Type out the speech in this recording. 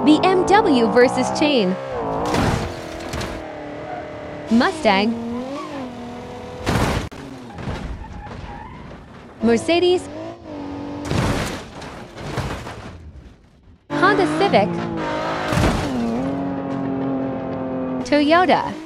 BMW versus chain. Mustang. Mercedes. Honda Civic. Toyota.